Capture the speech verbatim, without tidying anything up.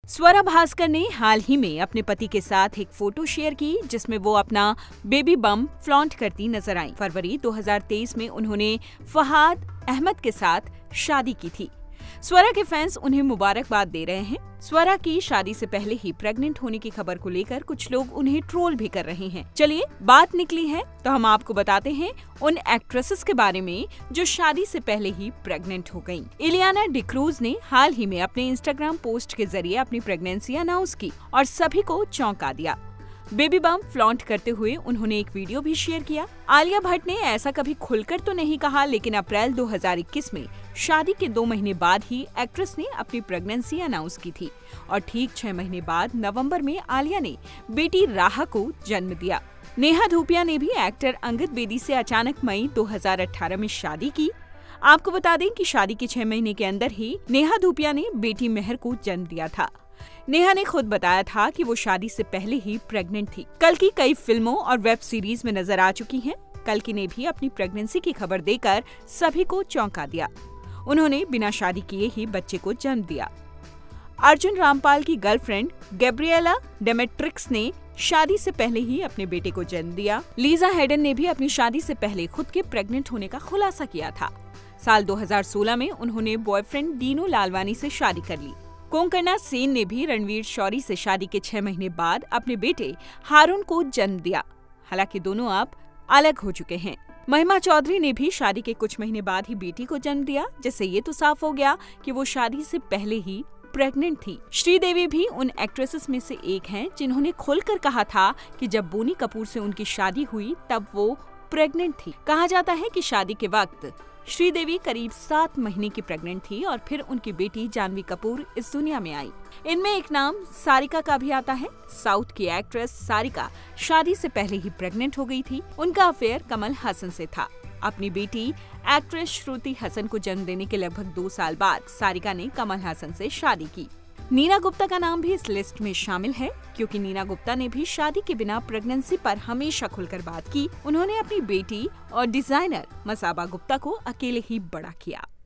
स्वरा भास्कर ने हाल ही में अपने पति के साथ एक फोटो शेयर की जिसमें वो अपना बेबी बम फ्लॉन्ट करती नजर आई। फरवरी दो हज़ार तेईस में उन्होंने फहाद अहमद के साथ शादी की थी। स्वरा के फैंस उन्हें मुबारकबाद दे रहे हैं। स्वरा की शादी से पहले ही प्रेग्नेंट होने की खबर को लेकर कुछ लोग उन्हें ट्रोल भी कर रहे हैं। चलिए बात निकली है तो हम आपको बताते हैं उन एक्ट्रेसेस के बारे में जो शादी से पहले ही प्रेग्नेंट हो गयीं। इलियाना डिक्रूज ने हाल ही में अपने इंस्टाग्राम पोस्ट के जरिए अपनी प्रेगनेंसी अनाउंस की और सभी को चौंका दिया। बेबी बम फ्लॉन्ट करते हुए उन्होंने एक वीडियो भी शेयर किया। आलिया भट्ट ने ऐसा कभी खुलकर तो नहीं कहा, लेकिन अप्रैल दो हज़ार इक्कीस में शादी के दो महीने बाद ही एक्ट्रेस ने अपनी प्रेगनेंसी अनाउंस की थी और ठीक छह महीने बाद नवंबर में आलिया ने बेटी राहा को जन्म दिया। नेहा धूपिया ने भी एक्टर अंगद बेदी से अचानक मई दो हज़ार अठारह में शादी की। आपको बता दें कि शादी के छह महीने के अंदर ही नेहा धूपिया ने बेटी मेहर को जन्म दिया था। नेहा ने खुद बताया था कि वो शादी से पहले ही प्रेग्नेंट थी। कल्कि कई फिल्मों और वेब सीरीज में नजर आ चुकी हैं। कल्कि ने भी अपनी प्रेगनेंसी की खबर देकर सभी को चौंका दिया। उन्होंने बिना शादी किए ही बच्चे को जन्म दिया। अर्जुन रामपाल की गर्लफ्रेंड गैब्रिएला डेमेट्रिक्स ने शादी से पहले ही अपने बेटे को जन्म दिया। लीजा हेडन ने भी अपनी शादी से पहले खुद के प्रेग्नेंट होने का खुलासा किया था। साल दो हज़ार सोलह में उन्होंने बॉयफ्रेंड दीनू लालवानी से शादी कर ली। कोंकणा सेन ने भी रणवीर शौरी से शादी के छह महीने बाद अपने बेटे हारून को जन्म दिया। हालांकि दोनों अब अलग हो चुके हैं। महिमा चौधरी ने भी शादी के कुछ महीने बाद ही बेटी को जन्म दिया, जिससे ये तो साफ हो गया कि वो शादी से पहले ही प्रेग्नेंट थी। श्रीदेवी भी उन एक्ट्रेसेस में से एक हैं जिन्होंने खुलकर कहा था कि जब बोनी कपूर से उनकी शादी हुई तब वो प्रेग्नेंट थी। कहा जाता है कि शादी के वक्त श्रीदेवी करीब सात महीने की प्रेग्नेंट थी और फिर उनकी बेटी जानवी कपूर इस दुनिया में आई। इनमें एक नाम सारिका का भी आता है। साउथ की एक्ट्रेस सारिका शादी से पहले ही प्रेग्नेंट हो गई थी। उनका अफेयर कमल हसन से था। अपनी बेटी एक्ट्रेस श्रुति हसन को जन्म देने के लगभग दो साल बाद सारिका ने कमल हसन से शादी की। नीना गुप्ता का नाम भी इस लिस्ट में शामिल है, क्योंकि नीना गुप्ता ने भी शादी के बिना प्रेगनेंसी पर हमेशा खुलकर बात की। उन्होंने अपनी बेटी और डिजाइनर मसाबा गुप्ता को अकेले ही बड़ा किया।